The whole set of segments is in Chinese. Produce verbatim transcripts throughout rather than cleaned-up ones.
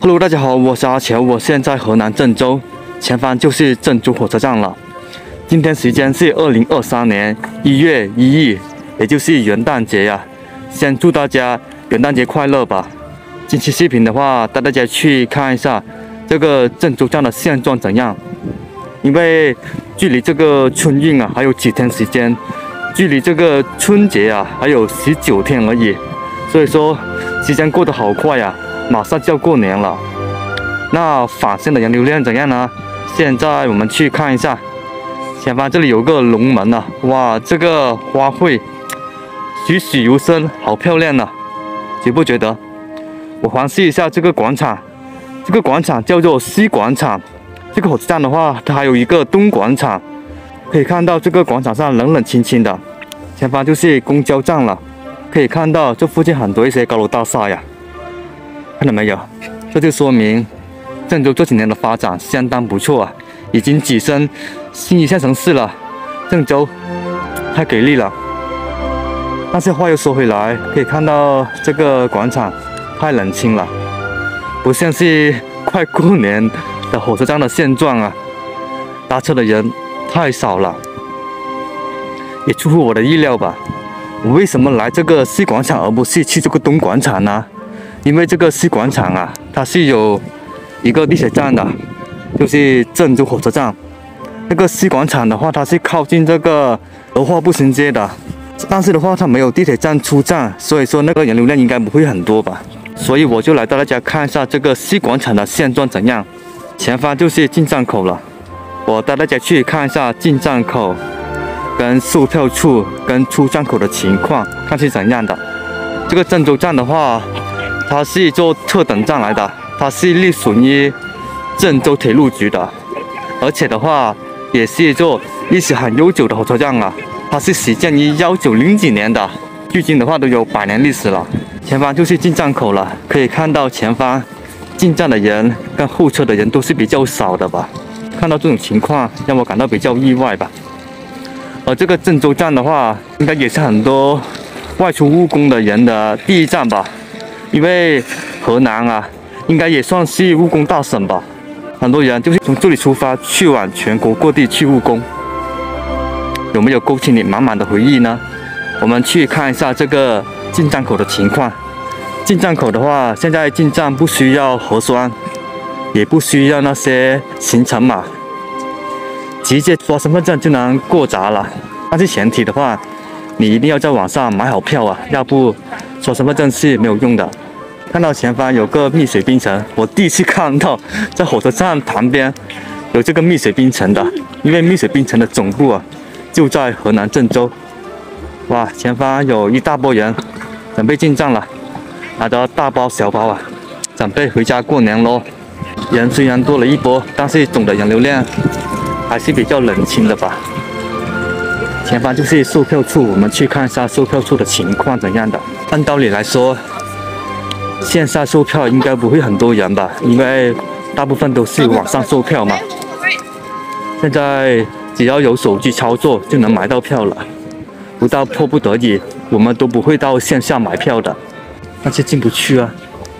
Hello， 大家好，我是阿乔，我现在河南郑州，前方就是郑州火车站了。今天时间是二零二三年一月一日，也就是元旦节呀、啊。先祝大家元旦节快乐吧！近期视频的话，带大家去看一下这个郑州站的现状怎样。因为距离这个春运啊还有几天时间，距离这个春节啊还有十九天而已，所以说时间过得好快呀、啊。 马上就要过年了，那返乡的人流量怎样呢？现在我们去看一下，前方这里有个龙门啊，哇，这个花卉栩栩如生，好漂亮啊，觉不觉得？我环视一下这个广场，这个广场叫做西广场。这个火车站的话，它还有一个东广场，可以看到这个广场上冷冷清清的，前方就是公交站了，可以看到这附近很多一些高楼大厦呀。 看到没有？这就说明郑州这几年的发展相当不错啊，已经跻身新一线城市了。郑州太给力了。但是话又说回来，可以看到这个广场太冷清了，不像是快过年的火车站的现状啊。搭车的人太少了，也出乎我的意料吧。我为什么来这个西广场而不是去这个东广场呢？ 因为这个西广场啊，它是有一个地铁站的，就是郑州火车站。这个西广场的话，它是靠近这个文化步行街的，但是的话，它没有地铁站出站，所以说那个人流量应该不会很多吧。所以我就来带大家看一下这个西广场的现状怎样。前方就是进站口了，我带大家去看一下进站口、跟售票处、跟出站口的情况，看是怎样的。这个郑州站的话。 它是一座特等站来的，它是隶属于郑州铁路局的，而且的话也是一座历史很悠久的火车站啊。它是始建于一九零几年的，距今的话都有百年历史了。前方就是进站口了，可以看到前方进站的人跟候车的人都是比较少的吧。看到这种情况，让我感到比较意外吧。而这个郑州站的话，应该也是很多外出务工的人的第一站吧。 因为河南啊，应该也算是务工大省吧，很多人就是从这里出发去往全国各地去务工，有没有勾起你满满的回忆呢？我们去看一下这个进站口的情况。进站口的话，现在进站不需要核酸，也不需要那些行程码，直接刷身份证就能过闸了。但是前提的话，你一定要在网上买好票啊，要不刷身份证是没有用的。 看到前方有个蜜水冰城，我第一次看到在火车站旁边有这个蜜水冰城的，因为蜜水冰城的总部啊就在河南郑州。哇，前方有一大波人准备进站了，拿着大包小包啊，准备回家过年喽。人虽然多了一波，但是总的人流量还是比较冷清的吧。前方就是售票处，我们去看一下售票处的情况怎样的。按道理来说， 线下售票应该不会很多人吧，因为大部分都是网上售票嘛。现在只要有手机操作就能买到票了，不到迫不得已，我们都不会到线下买票的，但是进不去啊。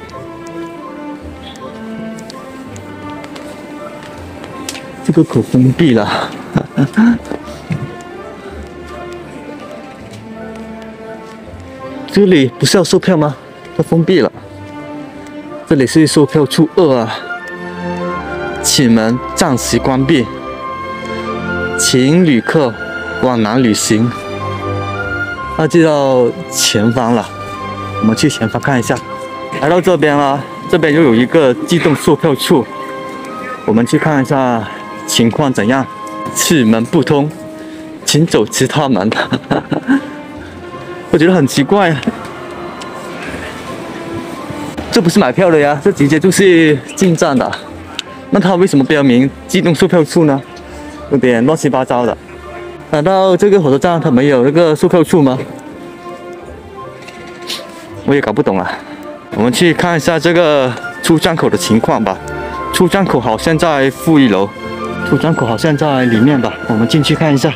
这个口封闭了。这里不是要售票吗？它封闭了。 这里是售票处二啊，请门暂时关闭，请旅客往南旅行。那就到前方了，我们去前方看一下。来到这边了，这边又有一个自动售票处，我们去看一下情况怎样。此门不通，请走其他门。我觉得很奇怪。 这不是买票的呀，这直接就是进站的。那它为什么标明自动售票处呢？有点乱七八糟的。难道这个火车站它没有那个售票处吗？我也搞不懂啊。我们去看一下这个出站口的情况吧。出站口好像在负一楼，出站口好像在里面吧。我们进去看一下。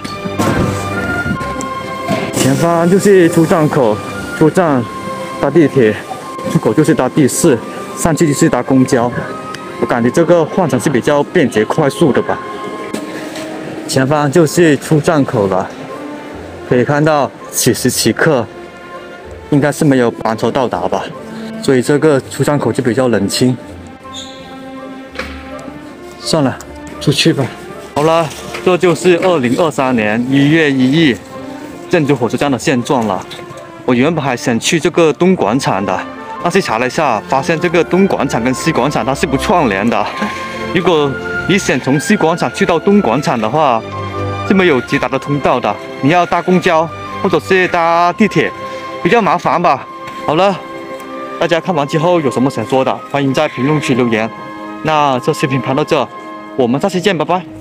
前方就是出站口，出站搭地铁。出口就是搭第四、 上去就是搭公交。我感觉这个换乘是比较便捷快速的吧。前方就是出站口了，可以看到此时此刻应该是没有班车到达吧，所以这个出站口就比较冷清。算了，出去吧。好了，这就是二零二三年一月一日郑州火车站的现状了。我原本还想去这个东广场的，但是查了一下，发现这个东广场跟西广场它是不串联的。如果你想从西广场去到东广场的话，是没有直达的通道的，你要搭公交或者是搭地铁，比较麻烦吧。好了，大家看完之后有什么想说的，欢迎在评论区留言。那这视频拍到这，我们下期见，拜拜。